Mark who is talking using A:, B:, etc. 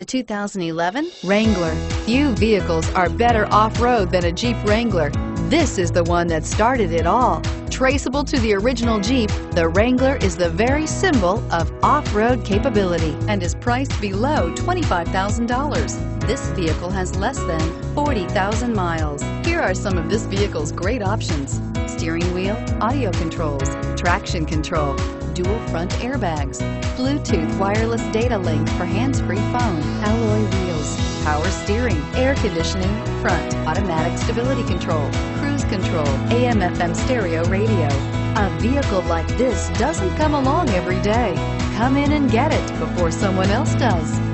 A: The 2011 Wrangler. Few vehicles are better off-road than a Jeep Wrangler. This is the one that started it all. Traceable to the original Jeep, the Wrangler is the very symbol of off-road capability and is priced below $25,000. This vehicle has less than 40,000 miles. Here are some of this vehicle's great options: steering wheel audio controls, traction control, dual front airbags, Bluetooth wireless data link for hands-free phone, alloy wheels, power steering, air conditioning, front, automatic stability control, cruise control, AM/FM stereo radio. A vehicle like this doesn't come along every day. Come in and get it before someone else does.